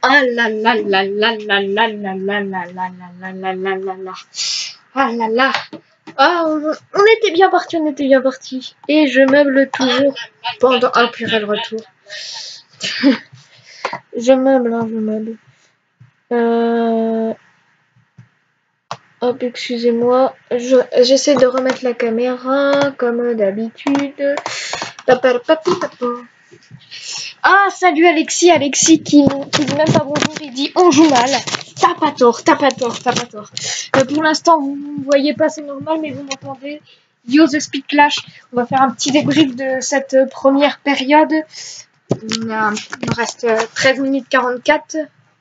Ah là là là là là là là là là là là là là là là. Ah là là. Ah, on était bien parti, on était bien parti. Et je meuble toujours pendant... Ah purée, le retour. Je meuble, hein, je meuble. Hop, excusez-moi. J'essaie de remettre la caméra, comme d'habitude. Ah, salut Alexis, Alexis qui dit même pas bonjour, il dit on joue mal. T'as pas tort, t'as pas tort, t'as pas tort. Pour l'instant, vous ne voyez pas, c'est normal, mais vous m'entendez. Yo the Speed Clash, on va faire un petit débrief de cette première période. Il me reste 13 minutes 44.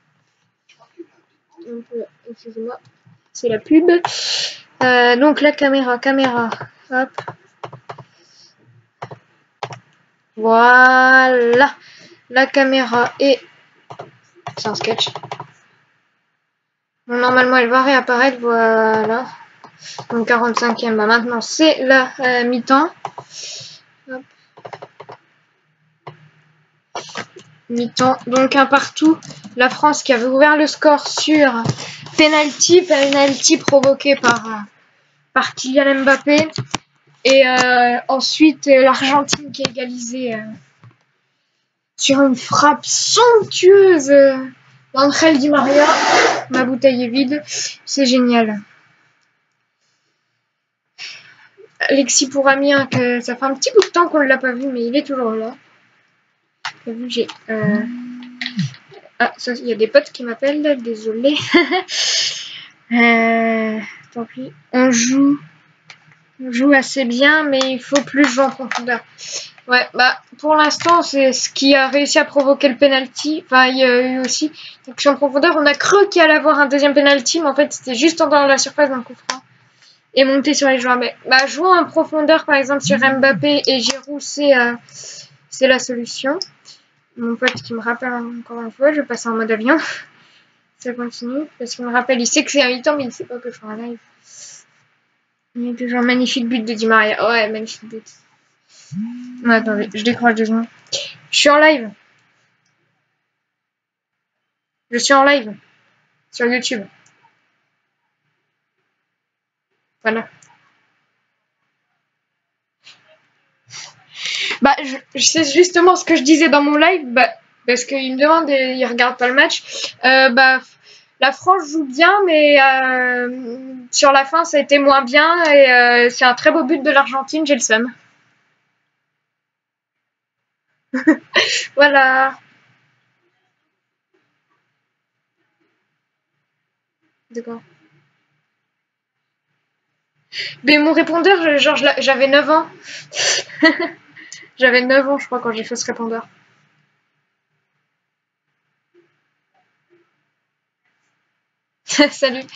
Donc, excusez-moi, c'est la pub. Donc la caméra, hop. Voilà, la caméra est... C'est un sketch. Bon, normalement, elle va réapparaître, voilà. Donc 45e, bah maintenant c'est la mi-temps. Mi-temps, donc un partout. La France qui avait ouvert le score sur penalty provoqué par Kylian Mbappé. Et ensuite l'Argentine qui a égalisé sur une frappe somptueuse d'Angel Di Maria. Ma bouteille est vide, c'est génial. Alexis Pouramien, que ça fait un petit bout de temps qu'on ne l'a pas vu, mais il est toujours là. T'as vu, j'ai... Ah, il y a des potes qui m'appellent, désolé. Tant pis. On joue assez bien, mais il faut plus jouer en profondeur. Ouais, bah pour l'instant, c'est ce qui a réussi à provoquer le penalty. Enfin, il y a eu aussi l'action en profondeur. On a cru qu'il allait avoir un deuxième penalty, mais en fait, c'était juste dans la surface d'un coup franc. Et monter sur les joueurs. Mais bah, jouer en profondeur, par exemple, sur Mbappé et Giroud, c'est la solution. Mon pote qui me rappelle encore une fois, je passe en mode avion. Ça continue. Parce qu'il me rappelle, il sait que c'est un mi-temps, mais il sait pas que je fais un live. Il y a toujours un magnifique but de Di Maria. Ouais, magnifique but. Ouais, attendez, je décroche 2 secondes. Je suis en live. Je suis en live. Sur YouTube. Voilà. Bah, c'est justement ce que je disais dans mon live. Bah, parce qu'il me demande et il regarde pas le match. Bah, la France joue bien, mais sur la fin, ça a été moins bien. Et c'est un très beau but de l'Argentine, j'ai le seum. Voilà. D'accord. Mais mon répondeur, genre, j'avais 9 ans. J'avais 9 ans, je crois, quand j'ai fait ce répondeur. Salut.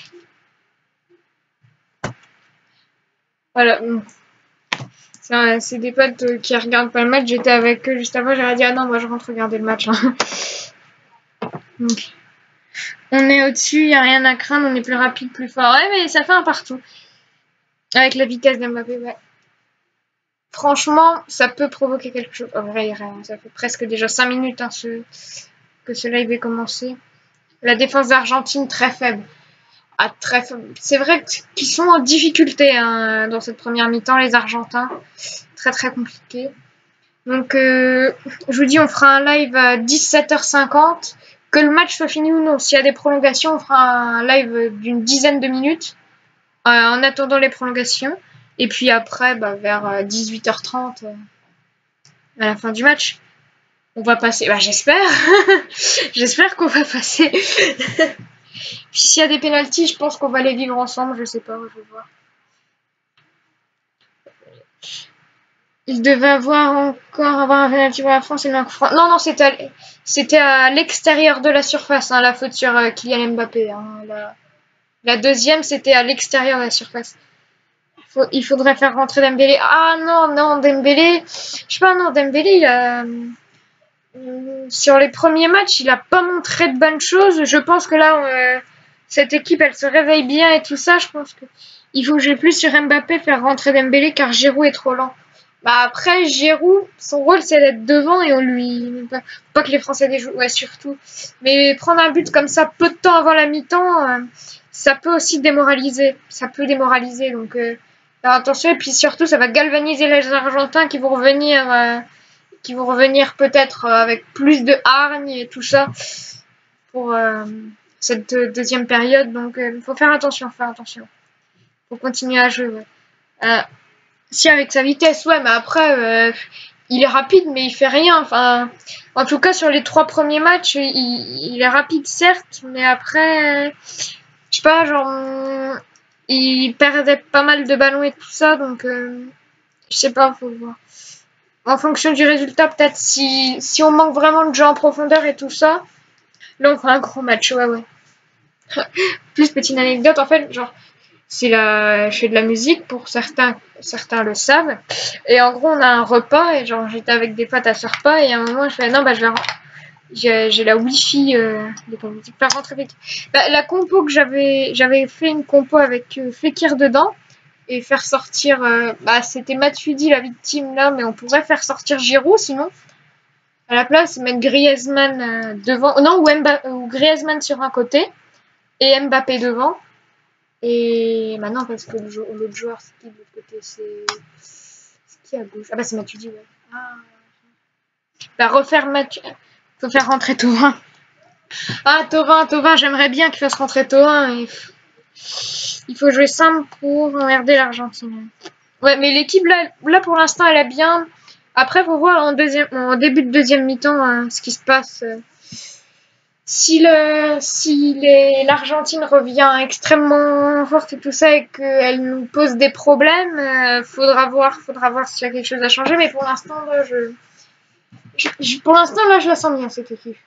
Voilà. C'est des potes qui regardent pas le match. J'étais avec eux juste avant. J'aurais dit, ah non, moi je rentre regarder le match. Hein. Donc, on est au-dessus, il n'y a rien à craindre. On est plus rapide, plus fort. Ouais, mais ça fait un partout. Avec la vitesse d'Mbappé, ouais. Franchement, ça peut provoquer quelque chose. En vrai, ça fait presque déjà 5 minutes hein, que ce live est commencé. La défense d'Argentine, très faible. Ah, très faible. C'est vrai qu'ils sont en difficulté hein, dans cette première mi-temps, les Argentins. Très, très compliqué. Donc, je vous dis, on fera un live à 17h50. Que le match soit fini ou non. S'il y a des prolongations, on fera un live d'une dizaine de minutes en attendant les prolongations. Et puis après, bah, vers 18h30, à la fin du match, on va passer. Bah, j'espère. J'espère qu'on va passer. Puis s'il y a des pénaltys, je pense qu'on va les vivre ensemble. Je sais pas, je vais voir. Il devait avoir un pénalty pour la France et un coup franc. Non, c'était à l'extérieur de la surface, hein, la faute sur Kylian Mbappé. Hein, la deuxième, c'était à l'extérieur de la surface. Il faudrait faire rentrer Dembélé. Ah non, Dembélé. Je sais pas, non, Dembélé, il a... sur les premiers matchs, il a pas montré de bonnes choses. Je pense que là, cette équipe, elle se réveille bien et tout ça. Je pense que il faut que j'ai plus sur Mbappé faire rentrer Dembélé car Giroud est trop lent. Bah après, Giroud, son rôle c'est d'être devant et on lui. Pas que les Français déjouent, ouais, surtout. Mais prendre un but comme ça peu de temps avant la mi-temps, ça peut aussi démoraliser. Ça peut démoraliser, donc faire attention. Et puis surtout, ça va galvaniser les Argentins qui vont revenir peut-être avec plus de hargne et tout ça pour cette deuxième période. Donc il faut faire attention, faire attention. Faut continuer à jouer, ouais. Si avec sa vitesse, ouais, mais après, il est rapide, mais il fait rien. Enfin, en tout cas, sur les 3 premiers matchs, il est rapide, certes, mais après, je sais pas, genre, il perdait pas mal de ballons et tout ça, donc je sais pas, faut voir. En fonction du résultat, peut-être si on manque vraiment de jeu en profondeur et tout ça, là on fera un gros match, ouais, ouais. Plus petite anecdote, en fait, genre, je fais de la musique pour certains le savent. Et en gros, on a un repas et genre j'étais avec des potes à ce repas et à un moment je fais non bah j'ai la wifi des musique pas rentrer. La compo que j'avais fait une compo avec Fekir dedans et faire sortir c'était Matuidi la victime là mais on pourrait faire sortir Giroud sinon à la place mettre Griezmann devant non ou Griezmann sur un côté et Mbappé devant. Et maintenant, parce que l'autre joueur, c'est qui de l'autre côté? C'est qui à gauche? Ah bah c'est Matuidi, ouais. Ah. Bah refaire Matuidi. Faut faire rentrer Thauvin. Ah, Thauvin, j'aimerais bien qu'il fasse rentrer Thauvin. Il faut jouer simple pour emmerder l'Argentine. Ouais, mais l'équipe, là pour l'instant, elle est bien. Après, faut voir en début de deuxième mi-temps ce qui se passe. Si l'Argentine revient extrêmement forte et tout ça et qu'elle nous pose des problèmes, faudra voir s'il y a quelque chose à changer. Mais pour l'instant, là, je la sens bien cette équipe.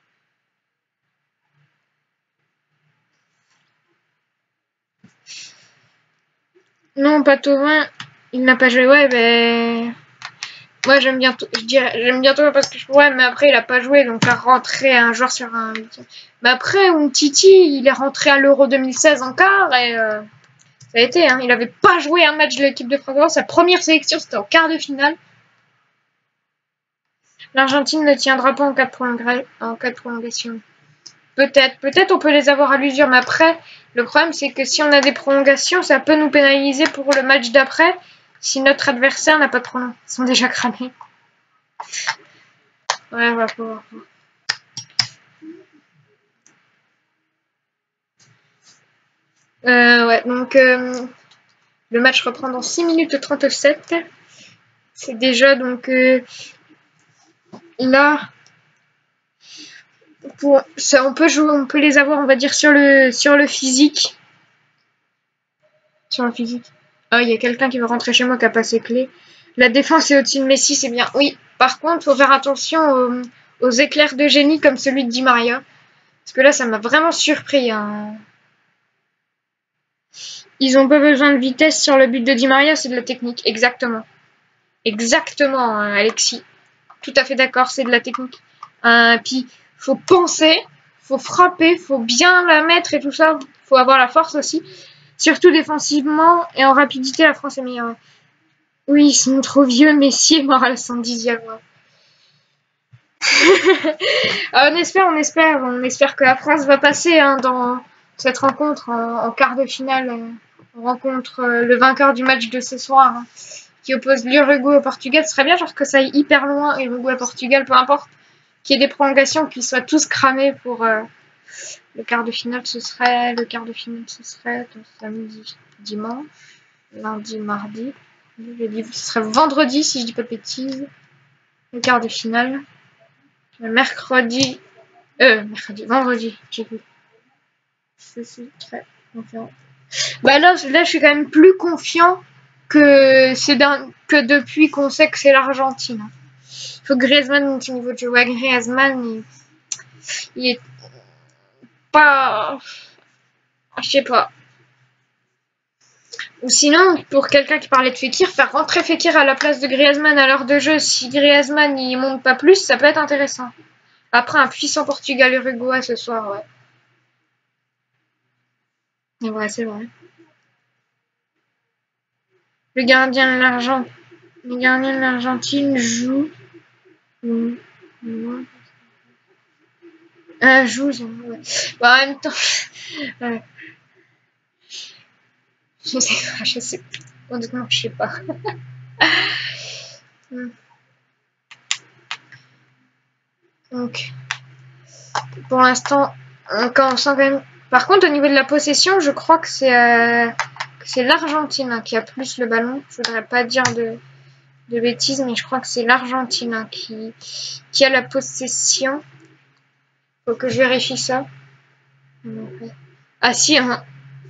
Non, pas Thauvin, il n'a pas joué. Ouais, ben moi j'aime bien Thauvin parce que ouais, mais après il a pas joué donc à rentrer un joueur sur un. Mais après Umtiti, il est rentré à l'Euro 2016 en quart et ça a été, hein. Il n'avait pas joué un match de l'équipe de France. Sa première sélection, c'était en quart de finale. L'Argentine ne tiendra pas en cas de prolongation. Peut-être on peut les avoir à l'usure, mais après, le problème c'est que si on a des prolongations, ça peut nous pénaliser pour le match d'après si notre adversaire n'a pas de prolongation. Ils sont déjà cramés. Ouais, on va pouvoir. Ouais, donc le match reprend dans 6 minutes 37. C'est déjà donc là. Ça, on peut les avoir, on va dire, sur le physique. Sur le physique. Ah, il y a quelqu'un qui veut rentrer chez moi qui a pas ses clés. La défense est au-dessus de Messi, c'est bien. Oui, par contre, faut faire attention aux éclairs de génie comme celui de Di Maria. Parce que là, ça m'a vraiment surpris. Hein. Ils ont pas besoin de vitesse sur le but de Di Maria, c'est de la technique. Exactement. Exactement, Alexis. Tout à fait d'accord, c'est de la technique. Puis, faut penser, faut frapper, faut bien la mettre et tout ça. Faut avoir la force aussi. Surtout défensivement et en rapidité, la France est meilleure. Oui, ils sont trop vieux. Messi est mort à la 110e. On espère que la France va passer dans cette rencontre en quart de finale. On rencontre le vainqueur du match de ce soir qui oppose l'Uruguay au Portugal. Ce serait bien genre que ça aille hyper loin, Uruguay Portugal, peu importe, qu'il y ait des prolongations, qu'ils soient tous cramés pour le quart de finale. Ce serait samedi, dimanche, lundi, mardi. Ce serait vendredi si je dis pas de bêtises. Le quart de finale. Vendredi, j'ai vu. C'est très confiant. Bah là, je suis quand même plus confiant que depuis qu'on sait que c'est l'Argentine. Il faut que Griezmann monte au niveau de jeu. Ouais, Griezmann, il est pas. Je sais pas. Ou sinon, pour quelqu'un qui parlait de Fekir, faire rentrer Fekir à la place de Griezmann à l'heure de jeu, si Griezmann il monte pas plus, ça peut être intéressant. Après un puissant Portugal-Uruguay ce soir, ouais. Ouais, c'est vrai. Le gardien de l'argent. Les gardiens de l'Argentine jouent. Jouent. Ouais. Bah, en même temps. Je sais pas. Honnêtement, je sais pas. Donc, pour l'instant, on sent quand même. Par contre, au niveau de la possession, je crois que c'est l'Argentine hein, qui a plus le ballon. Je voudrais pas dire de bêtises, mais je crois que c'est l'Argentine hein, qui a la possession. Faut que je vérifie ça. Ah si, hein.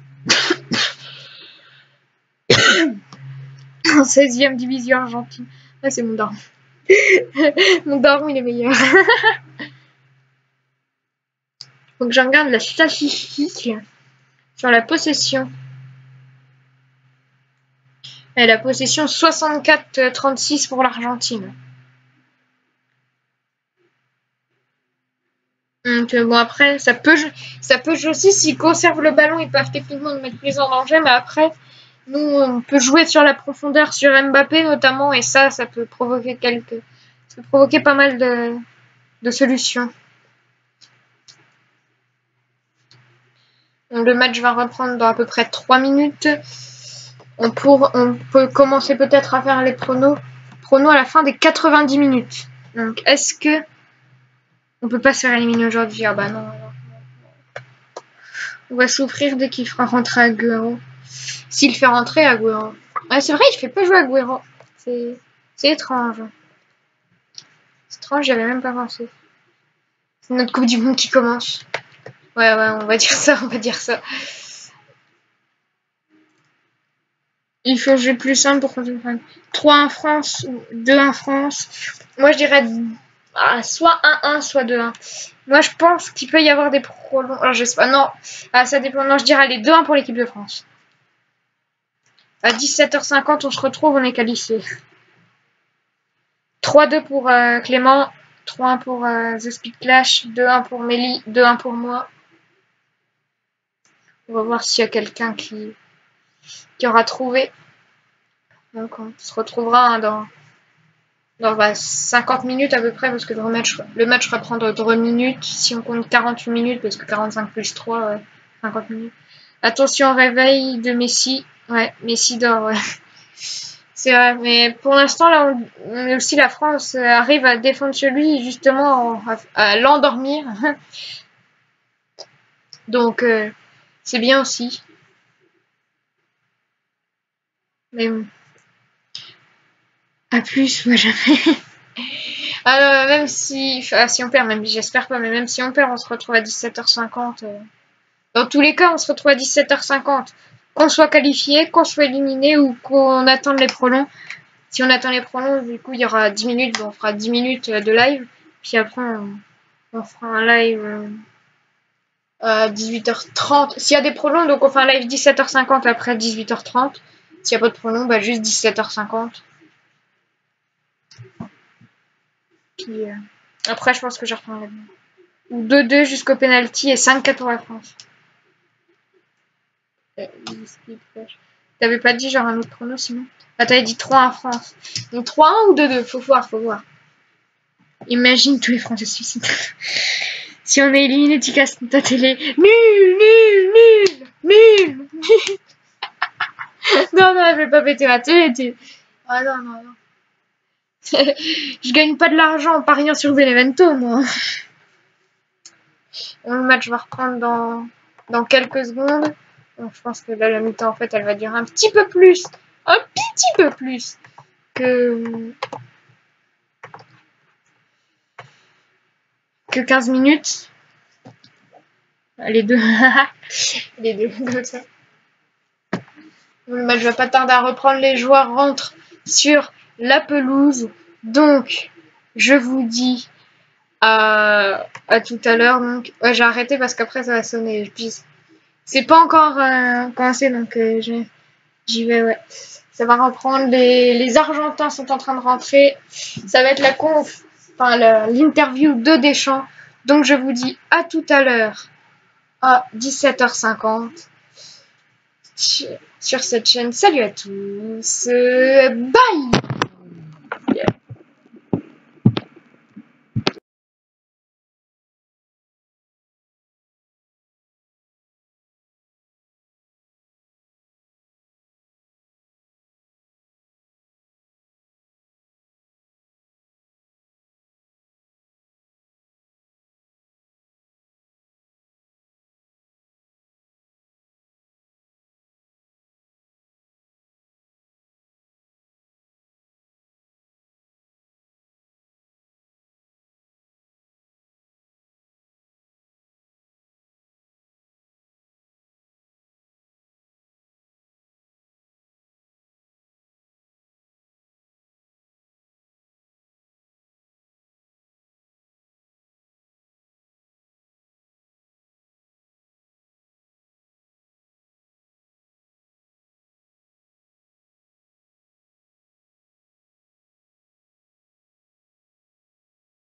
En 16e division argentine. Ah, c'est mon daron. Mon daron, il est meilleur. Donc, je regarde la statistique sur la possession. Et la possession 64-36 pour l'Argentine. Donc bon après ça peut jouer aussi s'ils conservent le ballon ils peuvent techniquement nous mettre plus en danger mais après nous on peut jouer sur la profondeur sur Mbappé notamment et ça peut provoquer pas mal de solutions. Donc, le match va reprendre dans à peu près 3 minutes. On peut commencer peut-être à faire les pronos à la fin des 90 minutes. Donc est-ce que on peut pas se faire éliminer aujourd'hui? Ah bah non. On va souffrir dès qu'il fera rentrer Agüero. S'il fait rentrer Agüero. Ah, c'est vrai, il fait pas jouer Agüero. C'est étrange. C'est étrange, j'y avais même pas pensé. C'est notre Coupe du Monde qui commence. Ouais, on va dire ça. Il faut jouer plus simple pour continuer. 3-1 France, 2-1 France. Moi, je dirais soit 1-1, soit 2-1. Moi, je pense qu'il peut y avoir des prolongations. Alors, je sais pas. Non, ça dépend. Non, je dirais les 2-1 pour l'équipe de France. À 17h50, on se retrouve, on est qualifié. 3-2 pour Clément, 3-1 pour The Speed Clash, 2-1 pour Mélie, 2-1 pour moi. On va voir s'il y a quelqu'un qui aura trouvé. Donc on se retrouvera dans 50 minutes à peu près parce que le match va prendre 3 minutes si on compte 48 minutes parce que 45 plus 3, ouais, 50 minutes. Attention au réveil de Messi. Ouais, Messi dort, ouais. C'est vrai, mais pour l'instant, là, aussi la France arrive à défendre chez lui, justement, à l'endormir. Donc, c'est bien aussi. Mais bon. À plus, moi jamais. Alors, même si on perd, même j'espère pas, mais même si on perd, on se retrouve à 17h50. Dans tous les cas, on se retrouve à 17h50. Qu'on soit qualifié, qu'on soit éliminé ou qu'on attende les prolongs. Si on attend les prolongs, du coup, il y aura 10 minutes, on fera 10 minutes de live. Puis après, on fera un live à 18h30. S'il y a des prolongs, donc on fait un live 17h50 après 18h30. S'il n'y a pas de prolongs, bah juste 17h50. Puis, après, je pense que je reprendrai. Ou 2-2 jusqu'au penalty et 5-4 pour la France. T'avais pas dit genre un autre prono sinon? Ah, t'avais dit 3-1 France. Donc 3-1 ou 2-2? Faut voir. Imagine tous les Français se suicident. Si on est éliminé, tu casses ta télé. Nul. Non, je vais pas péter ma télé. Ah non. Je gagne pas de l'argent en pariant sur Benevento, moi. Le match va reprendre dans quelques secondes. Donc, je pense que là, la mi-temps, en fait, elle va durer un petit peu plus. Un petit peu plus que 15 minutes. Les deux. Les deux, comme ça. Le match va pas tarder à reprendre. Les joueurs rentrent sur la pelouse. Donc, je vous dis à tout à l'heure. Donc, ouais, j'ai arrêté parce qu'après, ça va sonner. C'est pas encore commencé, donc j'y vais, ouais. Ça va reprendre. Les Argentins sont en train de rentrer. Ça va être l'interview de Deschamps. Donc, je vous dis à tout à l'heure à 17h50 sur cette chaîne. Salut à tous. Bye!